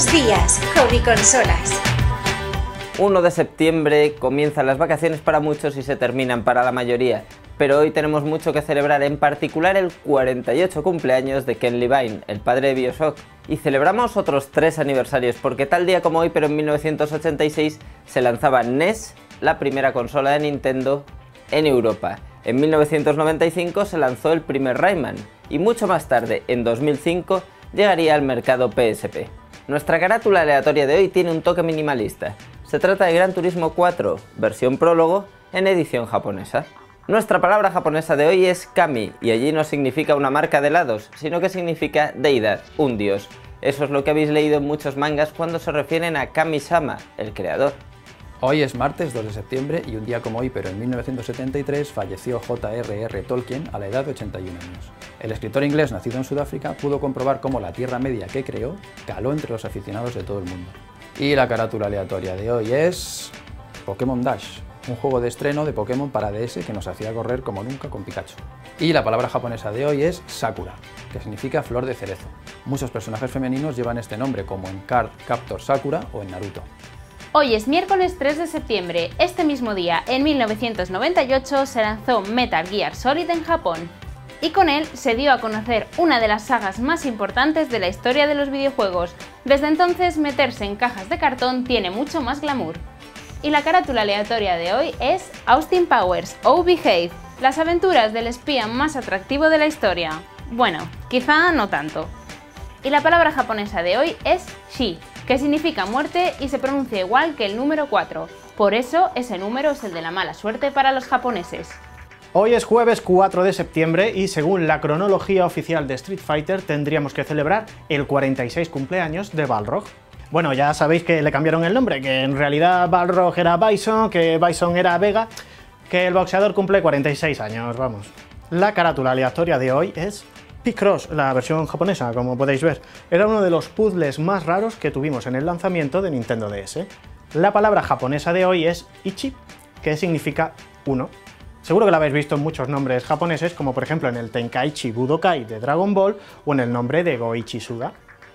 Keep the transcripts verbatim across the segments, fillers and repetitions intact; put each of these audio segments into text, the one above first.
Buenos días, Hobby Consolas. uno de septiembre comienzan las vacaciones para muchos y se terminan para la mayoría, pero hoy tenemos mucho que celebrar, en particular el cuarenta y ocho cumpleaños de Ken Levine, el padre de BioShock, y celebramos otros tres aniversarios porque tal día como hoy, pero en mil novecientos ochenta y seis, se lanzaba N E S, la primera consola de Nintendo en Europa. En mil novecientos noventa y cinco se lanzó el primer Rayman y mucho más tarde, en dos mil cinco, llegaría al mercado P S P. Nuestra carátula aleatoria de hoy tiene un toque minimalista. Se trata de Gran Turismo cuatro, versión prólogo, en edición japonesa. Nuestra palabra japonesa de hoy es kami, y allí no significa una marca de helados, sino que significa deidad, un dios. Eso es lo que habéis leído en muchos mangas cuando se refieren a Kami-sama, el creador. Hoy es martes dos de septiembre y un día como hoy, pero en mil novecientos setenta y tres, falleció J R R Tolkien a la edad de ochenta y un años. El escritor inglés nacido en Sudáfrica pudo comprobar cómo la Tierra Media que creó caló entre los aficionados de todo el mundo. Y la carátula aleatoria de hoy es Pokémon Dash, un juego de estreno de Pokémon para D S que nos hacía correr como nunca con Pikachu. Y la palabra japonesa de hoy es Sakura, que significa flor de cerezo. Muchos personajes femeninos llevan este nombre, como en Card Captor Sakura o en Naruto. Hoy es miércoles tres de septiembre. Este mismo día, en mil novecientos noventa y ocho, se lanzó Metal Gear Solid en Japón. Y con él se dio a conocer una de las sagas más importantes de la historia de los videojuegos. Desde entonces, meterse en cajas de cartón tiene mucho más glamour. Y la carátula aleatoria de hoy es Austin Powers, Oh Behave, las aventuras del espía más atractivo de la historia. Bueno, quizá no tanto. Y la palabra japonesa de hoy es Shi, que significa muerte y se pronuncia igual que el número cuatro. Por eso ese número es el de la mala suerte para los japoneses. Hoy es jueves cuatro de septiembre y según la cronología oficial de Street Fighter tendríamos que celebrar el cuarenta y seis cumpleaños de Balrog. Bueno, ya sabéis que le cambiaron el nombre, que en realidad Balrog era Bison, que Bison era Vega, que el boxeador cumple cuarenta y seis años, vamos. La carátula aleatoria de hoy es Picross, la versión japonesa, como podéis ver. Era uno de los puzzles más raros que tuvimos en el lanzamiento de Nintendo D S. La palabra japonesa de hoy es Ichi, que significa uno. Seguro que la habéis visto en muchos nombres japoneses, como por ejemplo en el Tenkaichi Budokai de Dragon Ball o en el nombre de Goichi Suda.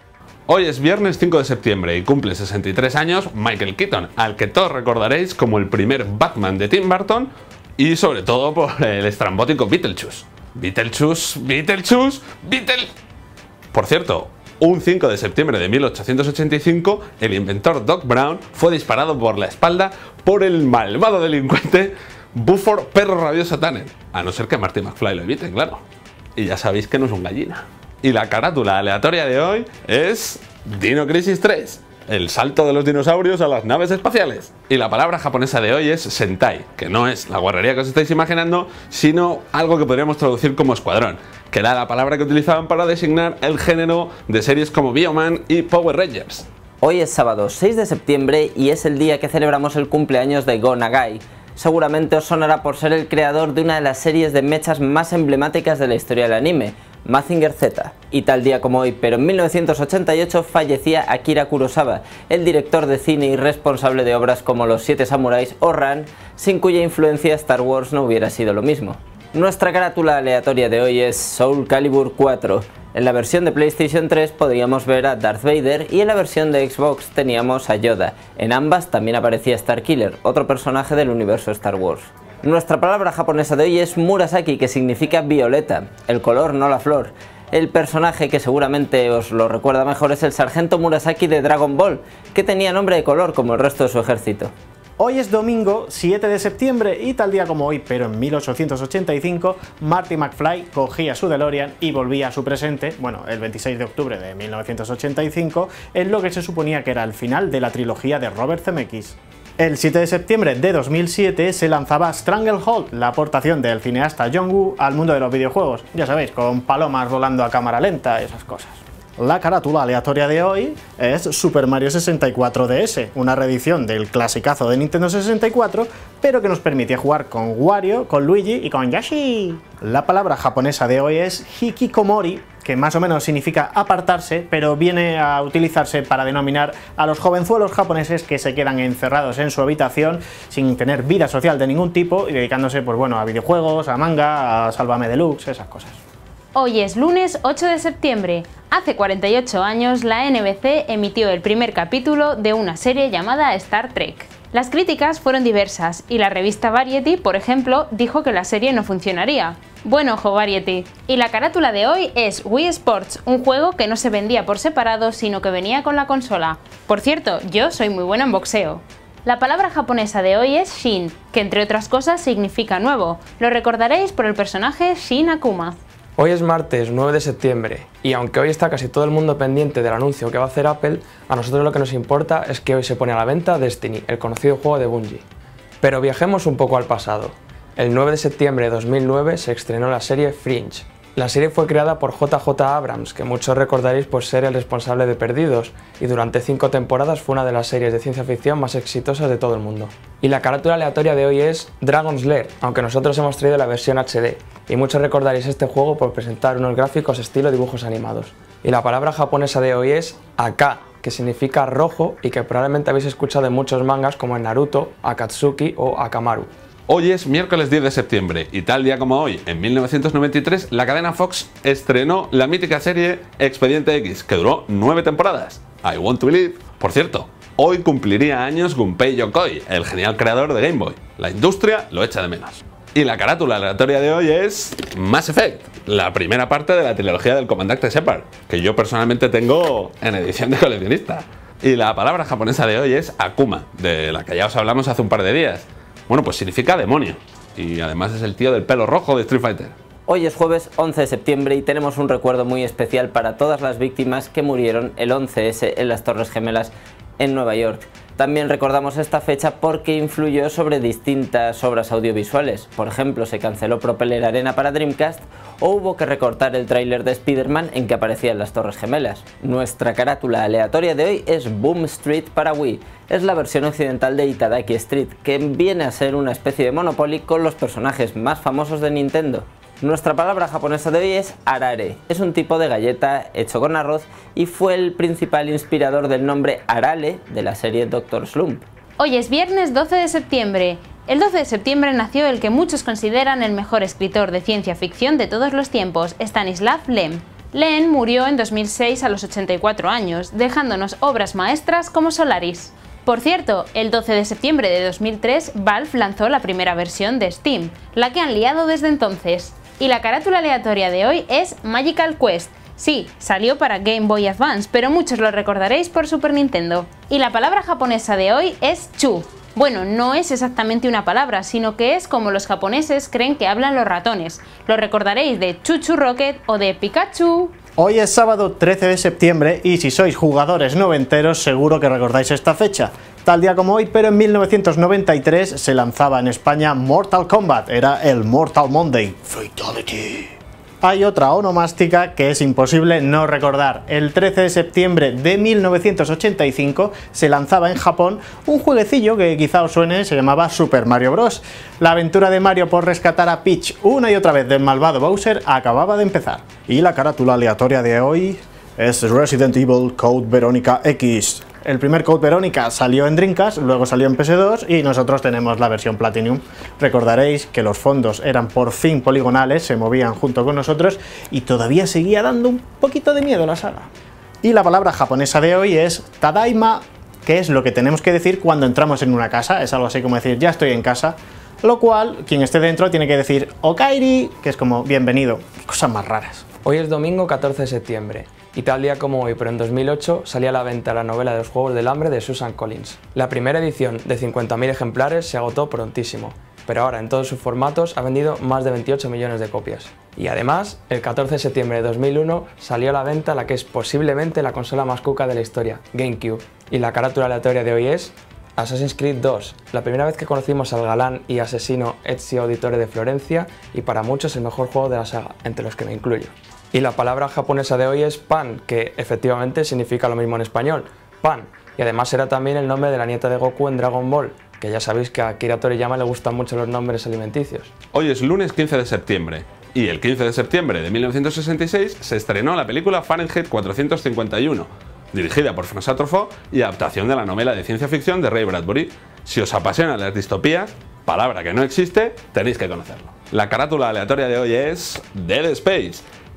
Hoy es viernes cinco de septiembre y cumple sesenta y tres años Michael Keaton, al que todos recordaréis como el primer Batman de Tim Burton y sobre todo por el estrambótico Beetlejuice. Beetlejuice, Beetlejuice, Beetle... Por cierto, un cinco de septiembre de mil ochocientos ochenta y cinco, el inventor Doc Brown fue disparado por la espalda por el malvado delincuente Buford Perro Rabioso Tanner, a no ser que Marty McFly lo evite, claro. Y ya sabéis que no es un gallina. Y la carátula aleatoria de hoy es Dino Crisis tres, el salto de los dinosaurios a las naves espaciales. Y la palabra japonesa de hoy es Sentai, que no es la guarrería que os estáis imaginando, sino algo que podríamos traducir como escuadrón, que era la palabra que utilizaban para designar el género de series como Bioman y Power Rangers. Hoy es sábado seis de septiembre y es el día que celebramos el cumpleaños de Go Nagai. Seguramente os sonará por ser el creador de una de las series de mechas más emblemáticas de la historia del anime, Mazinger Z. Y tal día como hoy, pero en mil novecientos ochenta y ocho, fallecía Akira Kurosawa, el director de cine y responsable de obras como Los Siete Samuráis o Ran, sin cuya influencia Star Wars no hubiera sido lo mismo. Nuestra carátula aleatoria de hoy es Soul Calibur cuatro. En la versión de PlayStation tres podríamos ver a Darth Vader y en la versión de Xbox teníamos a Yoda. En ambas también aparecía Starkiller, otro personaje del universo Star Wars. Nuestra palabra japonesa de hoy es Murasaki, que significa violeta, el color no la flor. El personaje que seguramente os lo recuerda mejor es el sargento Murasaki de Dragon Ball, que tenía nombre de color como el resto de su ejército. Hoy es domingo siete de septiembre y tal día como hoy, pero en mil ochocientos ochenta y cinco, Marty McFly cogía su DeLorean y volvía a su presente, bueno, el veintiséis de octubre de mil novecientos ochenta y cinco, en lo que se suponía que era el final de la trilogía de Robert Zemeckis. El siete de septiembre de dos mil siete se lanzaba Stranglehold, la aportación del cineasta John Woo al mundo de los videojuegos, ya sabéis, con palomas volando a cámara lenta, esas cosas. La carátula aleatoria de hoy es Super Mario sesenta y cuatro D S, una reedición del clasicazo de Nintendo sesenta y cuatro, pero que nos permitía jugar con Wario, con Luigi y con Yoshi. La palabra japonesa de hoy es Hikikomori, que más o menos significa apartarse, pero viene a utilizarse para denominar a los jovenzuelos japoneses que se quedan encerrados en su habitación sin tener vida social de ningún tipo y dedicándose, pues bueno, a videojuegos, a manga, a Sálvame Deluxe, esas cosas. Hoy es lunes ocho de septiembre. Hace cuarenta y ocho años la N B C emitió el primer capítulo de una serie llamada Star Trek. Las críticas fueron diversas y la revista Variety, por ejemplo, dijo que la serie no funcionaría. Buen ojo, Variety. Y la carátula de hoy es Wii Sports, un juego que no se vendía por separado sino que venía con la consola. Por cierto, yo soy muy buena en boxeo. La palabra japonesa de hoy es Shin, que entre otras cosas significa nuevo. Lo recordaréis por el personaje Shin Akuma. Hoy es martes nueve de septiembre y aunque hoy está casi todo el mundo pendiente del anuncio que va a hacer Apple, a nosotros lo que nos importa es que hoy se pone a la venta Destiny, el conocido juego de Bungie. Pero viajemos un poco al pasado. El nueve de septiembre de dos mil nueve se estrenó la serie Fringe. La serie fue creada por J J Abrams, que muchos recordaréis por ser el responsable de Perdidos, y durante cinco temporadas fue una de las series de ciencia ficción más exitosas de todo el mundo. Y la carátula aleatoria de hoy es Dragon's Lair, aunque nosotros hemos traído la versión H D, y muchos recordaréis este juego por presentar unos gráficos estilo dibujos animados. Y la palabra japonesa de hoy es Aka, que significa rojo y que probablemente habéis escuchado en muchos mangas como en Naruto, Akatsuki o Akamaru. Hoy es miércoles diez de septiembre y tal día como hoy, en mil novecientos noventa y tres, la cadena Fox estrenó la mítica serie Expediente X, que duró nueve temporadas. I Want to Believe. Por cierto, hoy cumpliría años Gunpei Yokoi, el genial creador de Game Boy. La industria lo echa de menos. Y la carátula aleatoria de hoy es Mass Effect, la primera parte de la trilogía del comandante Shepard, que yo personalmente tengo en edición de coleccionista. Y la palabra japonesa de hoy es Akuma, de la que ya os hablamos hace un par de días. Bueno, pues significa demonio, y además es el tío del pelo rojo de Street Fighter. Hoy es jueves once de septiembre y tenemos un recuerdo muy especial para todas las víctimas que murieron el once ese en las Torres Gemelas en Nueva York. También recordamos esta fecha porque influyó sobre distintas obras audiovisuales. Por ejemplo, se canceló Propeller Arena para Dreamcast o hubo que recortar el tráiler de Spider-Man en que aparecían las Torres Gemelas. Nuestra carátula aleatoria de hoy es Boom Street para Wii. Es la versión occidental de Itadaki Street, que viene a ser una especie de Monopoly con los personajes más famosos de Nintendo. Nuestra palabra japonesa de hoy es arare. Es un tipo de galleta hecho con arroz y fue el principal inspirador del nombre Arale de la serie Doctor Slump. Hoy es viernes doce de septiembre. El doce de septiembre nació el que muchos consideran el mejor escritor de ciencia ficción de todos los tiempos, Stanislav Lem. Lem murió en dos mil seis a los ochenta y cuatro años, dejándonos obras maestras como Solaris. Por cierto, el doce de septiembre de dos mil tres, Valve lanzó la primera versión de Steam, la que han liado desde entonces. Y la carátula aleatoria de hoy es Magical Quest. Sí, salió para Game Boy Advance, pero muchos lo recordaréis por Super Nintendo. Y la palabra japonesa de hoy es Chu. Bueno, no es exactamente una palabra, sino que es como los japoneses creen que hablan los ratones. Lo recordaréis de Chuchu Rocket o de Pikachu. Hoy es sábado trece de septiembre y si sois jugadores noventeros seguro que recordáis esta fecha. Tal día como hoy, pero en mil novecientos noventa y tres se lanzaba en España Mortal Kombat, era el Mortal Monday. Fatality. Hay otra onomástica que es imposible no recordar. El trece de septiembre de mil novecientos ochenta y cinco se lanzaba en Japón un jueguecillo que quizá os suene, se llamaba Super Mario Bros. La aventura de Mario por rescatar a Peach una y otra vez del malvado Bowser acababa de empezar. Y la carátula aleatoria de hoy es Resident Evil Code Veronica X. El primer Code Veronica salió en Dreamcast, luego salió en P S dos y nosotros tenemos la versión Platinum. Recordaréis que los fondos eran por fin poligonales, se movían junto con nosotros y todavía seguía dando un poquito de miedo la saga. Y la palabra japonesa de hoy es Tadaima, que es lo que tenemos que decir cuando entramos en una casa, es algo así como decir ya estoy en casa, lo cual quien esté dentro tiene que decir Okairi, que es como bienvenido, cosas más raras. Hoy es domingo catorce de septiembre. Y tal día como hoy, pero en dos mil ocho, salía a la venta la novela de los Juegos del Hambre de Susan Collins. La primera edición, de cincuenta mil ejemplares, se agotó prontísimo, pero ahora en todos sus formatos ha vendido más de veintiocho millones de copias. Y además, el catorce de septiembre de dos mil uno salió a la venta la que es posiblemente la consola más cuca de la historia, GameCube. Y la carátula aleatoria de hoy es Assassin's Creed dos, la primera vez que conocimos al galán y asesino Ezio Auditore de Florencia y para muchos el mejor juego de la saga, entre los que me incluyo. Y la palabra japonesa de hoy es pan, que efectivamente significa lo mismo en español, pan, y además era también el nombre de la nieta de Goku en Dragon Ball, que ya sabéis que a Akira Toriyama le gustan mucho los nombres alimenticios. Hoy es lunes quince de septiembre y el quince de septiembre de mil novecientos sesenta y seis se estrenó la película Fahrenheit cuatrocientos cincuenta y uno, dirigida por François Truffaut y adaptación de la novela de ciencia ficción de Ray Bradbury. Si os apasionan las distopías, palabra que no existe, tenéis que conocerlo. La carátula aleatoria de hoy es Dead Space.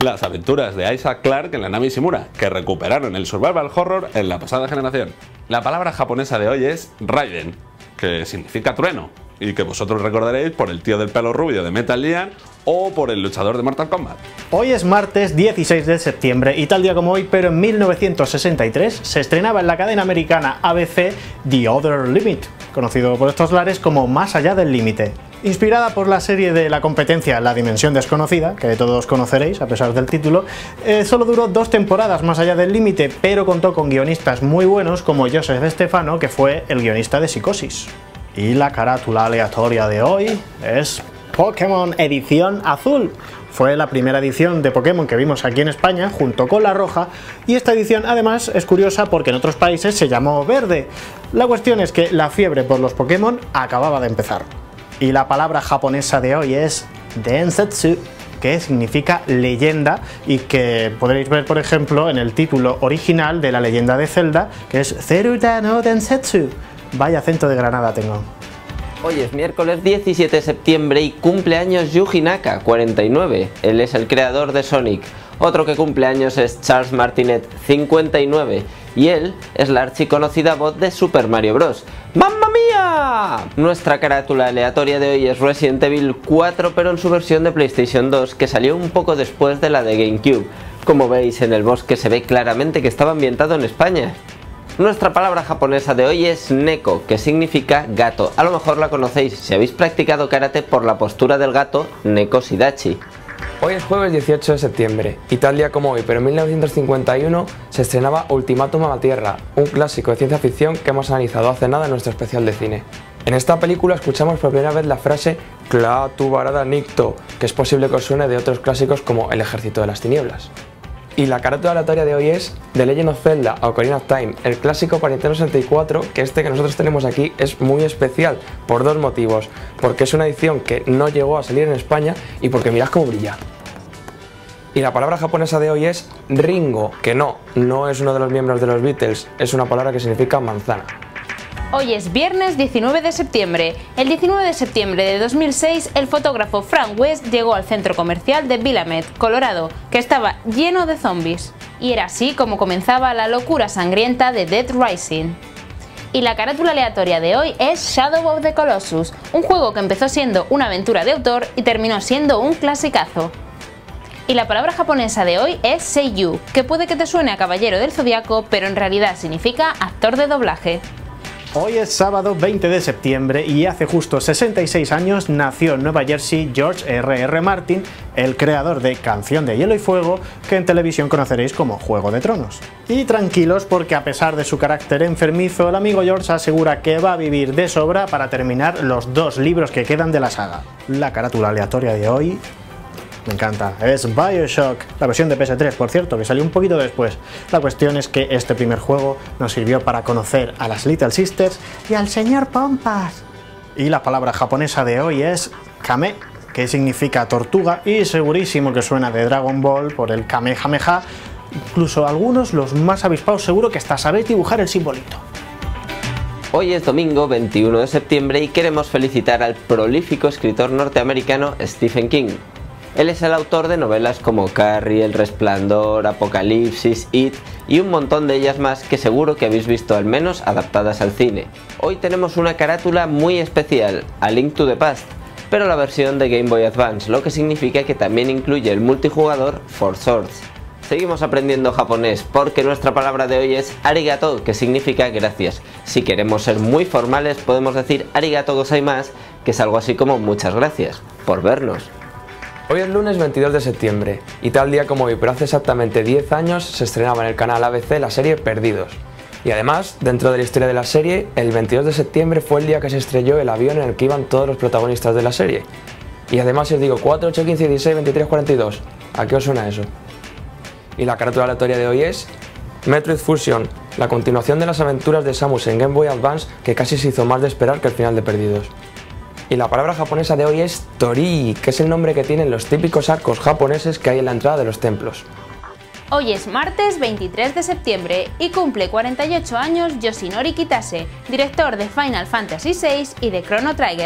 las aventuras de Isaac Clarke en la nave Ishimura, que recuperaron el survival horror en la pasada generación. La palabra japonesa de hoy es Raiden, que significa trueno, y que vosotros recordaréis por el tío del pelo rubio de Metal Gear o por el luchador de Mortal Kombat. Hoy es martes dieciséis de septiembre y tal día como hoy, pero en mil novecientos sesenta y tres, se estrenaba en la cadena americana A B C The Other Limit, conocido por estos lares como Más allá del límite. Inspirada por la serie de la competencia La Dimensión Desconocida, que todos conoceréis a pesar del título, eh, solo duró dos temporadas Más allá del límite, pero contó con guionistas muy buenos como Joseph Stefano, que fue el guionista de Psicosis. Y la carátula aleatoria de hoy es Pokémon Edición Azul. Fue la primera edición de Pokémon que vimos aquí en España, junto con la roja, y esta edición además es curiosa porque en otros países se llamó verde. La cuestión es que la fiebre por los Pokémon acababa de empezar. Y la palabra japonesa de hoy es Densetsu, que significa leyenda y que podréis ver, por ejemplo, en el título original de la leyenda de Zelda, que es Zeruda no Densetsu. Vaya acento de Granada tengo. Hoy es miércoles diecisiete de septiembre y cumpleaños Yuji Naka, cuarenta y nueve. Él es el creador de Sonic. Otro que cumple años es Charles Martinet, cincuenta y nueve. Y él es la archiconocida voz de Super Mario Bros. ¡Mamma mía! Nuestra carátula aleatoria de hoy es Resident Evil cuatro, pero en su versión de PlayStation dos, que salió un poco después de la de GameCube. Como veis, en el bosque se ve claramente que estaba ambientado en España. Nuestra palabra japonesa de hoy es neko, que significa gato. A lo mejor la conocéis si habéis practicado karate por la postura del gato neko shidachi. Hoy es jueves dieciocho de septiembre, y tal día como hoy, pero en mil novecientos cincuenta y uno, se estrenaba Ultimátum a la Tierra, un clásico de ciencia ficción que hemos analizado hace nada en nuestro especial de cine. En esta película escuchamos por primera vez la frase Klaatu Barada Nikto, que es posible que os suene de otros clásicos como El Ejército de las Tinieblas. Y la carátula aleatoria de hoy es The Legend of Zelda Ocarina of Time, el clásico para Nintendo sesenta y cuatro, que este que nosotros tenemos aquí es muy especial por dos motivos: porque es una edición que no llegó a salir en España y porque mirad cómo brilla. Y la palabra japonesa de hoy es Ringo, que no, no es uno de los miembros de los Beatles, es una palabra que significa manzana. Hoy es viernes diecinueve de septiembre. El diecinueve de septiembre de dos mil seis, el fotógrafo Frank West llegó al centro comercial de Willamette, Colorado, que estaba lleno de zombies. Y era así como comenzaba la locura sangrienta de Dead Rising. Y la carátula aleatoria de hoy es Shadow of the Colossus, un juego que empezó siendo una aventura de autor y terminó siendo un clasicazo. Y la palabra japonesa de hoy es Seiyu, que puede que te suene a Caballero del Zodiaco, pero en realidad significa actor de doblaje. Hoy es sábado veinte de septiembre y hace justo sesenta y seis años nació en Nueva Jersey George erre erre Martin, el creador de Canción de Hielo y Fuego, que en televisión conoceréis como Juego de Tronos. Y tranquilos, porque a pesar de su carácter enfermizo, el amigo George asegura que va a vivir de sobra para terminar los dos libros que quedan de la saga. La carátula aleatoria de hoy me encanta, es BioShock, la versión de P S tres, por cierto, que salió un poquito después. La cuestión es que este primer juego nos sirvió para conocer a las Little Sisters y al señor Pompas. Y la palabra japonesa de hoy es Kame, que significa tortuga, y segurísimo que suena de Dragon Ball por el Kamehameha. Incluso algunos, los más avispados, seguro que hasta sabéis dibujar el simbolito. Hoy es domingo veintiuno de septiembre y queremos felicitar al prolífico escritor norteamericano Stephen King. Él es el autor de novelas como Carrie, El Resplandor, Apocalipsis, It y un montón de ellas más que seguro que habéis visto al menos adaptadas al cine. Hoy tenemos una carátula muy especial, A Link to the Past, pero la versión de Game Boy Advance, lo que significa que también incluye el multijugador Four Swords. Seguimos aprendiendo japonés porque nuestra palabra de hoy es arigato, que significa gracias. Si queremos ser muy formales podemos decir arigato gozaimasu, que es algo así como muchas gracias por vernos. Hoy es lunes veintidós de septiembre, y tal día como hoy, pero hace exactamente diez años, se estrenaba en el canal A B C la serie Perdidos. Y además, dentro de la historia de la serie, el veintidós de septiembre fue el día que se estrelló el avión en el que iban todos los protagonistas de la serie. Y además, si os digo cuatro, ocho, quince, dieciséis, veintitrés, cuarenta y dos, ¿a qué os suena eso? Y la carátula aleatoria de hoy es Metroid Fusion, la continuación de las aventuras de Samus en Game Boy Advance, que casi se hizo más de esperar que el final de Perdidos. Y la palabra japonesa de hoy es Torii, que es el nombre que tienen los típicos arcos japoneses que hay en la entrada de los templos. Hoy es martes veintitrés de septiembre y cumple cuarenta y ocho años Yoshinori Kitase, director de Final Fantasy seis y de Chrono Trigger.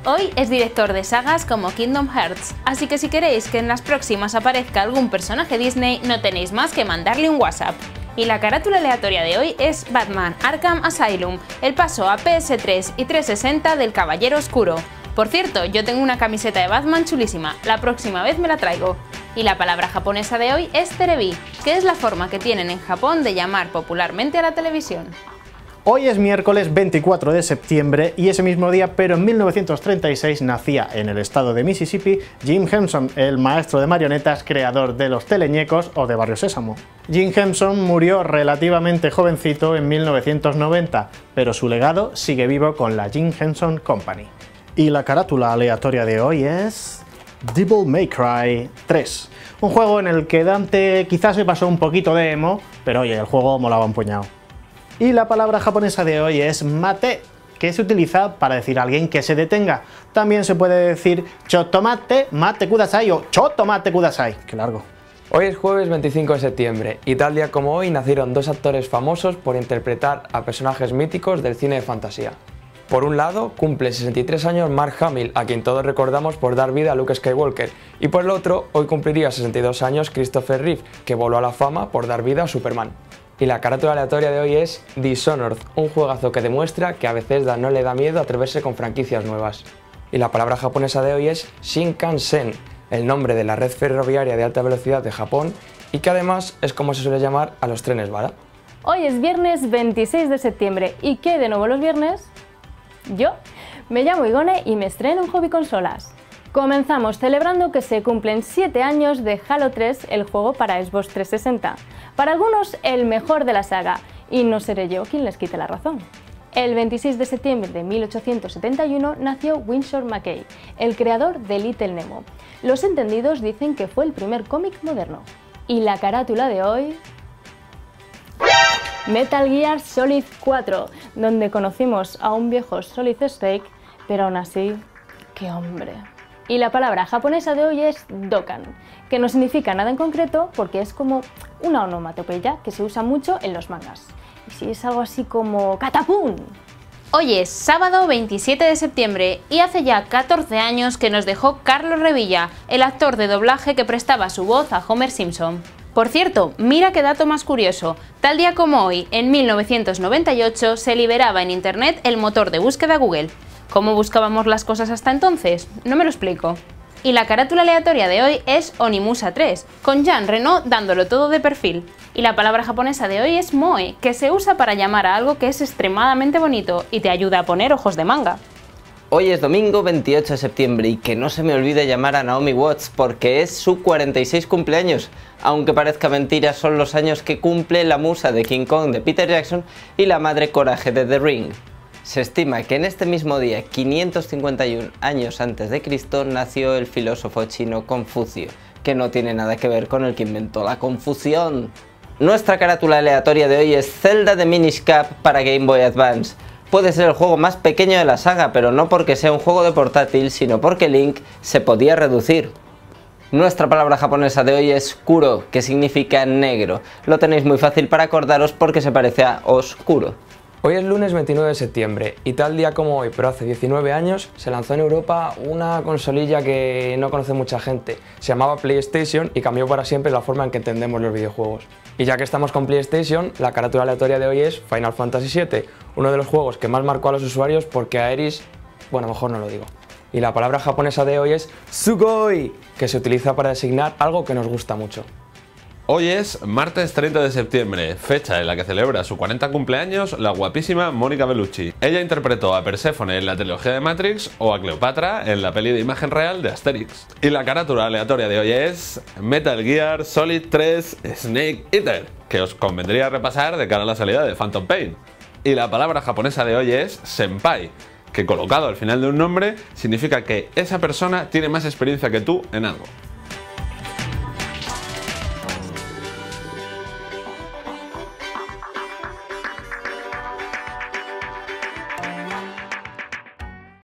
Hoy es director de sagas como Kingdom Hearts, así que si queréis que en las próximas aparezca algún personaje Disney, no tenéis más que mandarle un WhatsApp. Y la carátula aleatoria de hoy es Batman Arkham Asylum, el paso a P S tres y trescientos sesenta del Caballero Oscuro. Por cierto, yo tengo una camiseta de Batman chulísima, la próxima vez me la traigo. Y la palabra japonesa de hoy es terebi, que es la forma que tienen en Japón de llamar popularmente a la televisión. Hoy es miércoles veinticuatro de septiembre y ese mismo día, pero en mil novecientos treinta y seis, nacía en el estado de Mississippi Jim Henson, el maestro de marionetas creador de los teleñecos o de Barrio Sésamo. Jim Henson murió relativamente jovencito en mil novecientos noventa, pero su legado sigue vivo con la Jim Henson Company. Y la carátula aleatoria de hoy es Devil May Cry tres, un juego en el que Dante quizás se pasó un poquito de emo, pero oye, el juego molaba un puñado. Y la palabra japonesa de hoy es mate, que se utiliza para decir a alguien que se detenga. También se puede decir chotomate, mate kudasai o chotomate kudasai. Qué largo. Hoy es jueves veinticinco de septiembre y tal día como hoy nacieron dos actores famosos por interpretar a personajes míticos del cine de fantasía. Por un lado, cumple sesenta y tres años Mark Hamill, a quien todos recordamos por dar vida a Luke Skywalker, y por el otro, hoy cumpliría sesenta y dos años Christopher Reeve, que voló a la fama por dar vida a Superman. Y la carátula aleatoria de hoy es Dishonored, un juegazo que demuestra que a Bethesda no le da miedo atreverse con franquicias nuevas. Y la palabra japonesa de hoy es Shinkansen, el nombre de la red ferroviaria de alta velocidad de Japón y que además es como se suele llamar a los trenes bala. Hoy es viernes veintiséis de septiembre y ¿qué hay de nuevo los viernes? Yo me llamo Igone y me estreno en Hobby Consolas. Comenzamos celebrando que se cumplen siete años de Halo tres, el juego para Xbox trescientos sesenta. Para algunos, el mejor de la saga, y no seré yo quien les quite la razón. El veintiséis de septiembre de mil ochocientos setenta y uno nació Winsor McCay, el creador de Little Nemo. Los entendidos dicen que fue el primer cómic moderno. Y la carátula de hoy... Metal Gear Solid cuatro, donde conocimos a un viejo Solid Snake, pero aún así, ¡qué hombre! Y la palabra japonesa de hoy es Dokkan, que no significa nada en concreto porque es como una onomatopeya que se usa mucho en los mangas. Y si es algo así como ¡catapum! Hoy es sábado veintisiete de septiembre y hace ya catorce años que nos dejó Carlos Revilla, el actor de doblaje que prestaba su voz a Homer Simpson. Por cierto, mira qué dato más curioso, tal día como hoy, en mil novecientos noventa y ocho, se liberaba en internet el motor de búsqueda Google. ¿Cómo buscábamos las cosas hasta entonces? No me lo explico. Y la carátula aleatoria de hoy es Onimusa tres, con Jean Reno dándolo todo de perfil. Y la palabra japonesa de hoy es moe, que se usa para llamar a algo que es extremadamente bonito y te ayuda a poner ojos de manga. Hoy es domingo veintiocho de septiembre y que no se me olvide llamar a Naomi Watts porque es su cuarenta y seis cumpleaños. Aunque parezca mentira, son los años que cumple la musa de King Kong de Peter Jackson y la madre coraje de The Ring. Se estima que en este mismo día, quinientos cincuenta y un años antes de Cristo, nació el filósofo chino Confucio, que no tiene nada que ver con el que inventó la confusión. Nuestra carátula aleatoria de hoy es Zelda The Minish Cap para Game Boy Advance. Puede ser el juego más pequeño de la saga, pero no porque sea un juego de portátil, sino porque Link se podía reducir. Nuestra palabra japonesa de hoy es kuro, que significa negro. Lo tenéis muy fácil para acordaros porque se parece a oscuro. Hoy es lunes veintinueve de septiembre y tal día como hoy, pero hace diecinueve años, se lanzó en Europa una consolilla que no conoce mucha gente. Se llamaba PlayStation y cambió para siempre la forma en que entendemos los videojuegos. Y ya que estamos con PlayStation, la carátula aleatoria de hoy es Final Fantasy siete, uno de los juegos que más marcó a los usuarios porque a Aeris, bueno, mejor no lo digo. Y la palabra japonesa de hoy es Sugoi, que se utiliza para designar algo que nos gusta mucho. Hoy es martes treinta de septiembre, fecha en la que celebra su cuarenta cumpleaños la guapísima Mónica Bellucci. Ella interpretó a Perséfone en la trilogía de Matrix o a Cleopatra en la peli de imagen real de Asterix. Y la carátula aleatoria de hoy es Metal Gear Solid tres Snake Eater, que os convendría repasar de cara a la salida de Phantom Pain. Y la palabra japonesa de hoy es Senpai, que colocado al final de un nombre significa que esa persona tiene más experiencia que tú en algo.